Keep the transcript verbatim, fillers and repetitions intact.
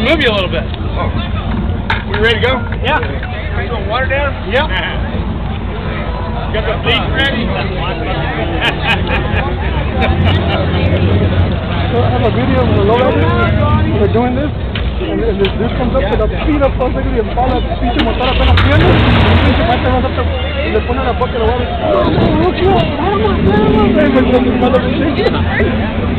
move you a little bit. Oh. We ready to go? Yeah. You want water down? Yep. Got the feet ready? So I have a video of the lowrider. They're doing this. And this dude comes up with a speed up todo y el palo, el pinche motor apenas prende. El pinche mate más up y le pone la boca y lo va a ver. ¡No, no, no! ¡Vamos, vamos!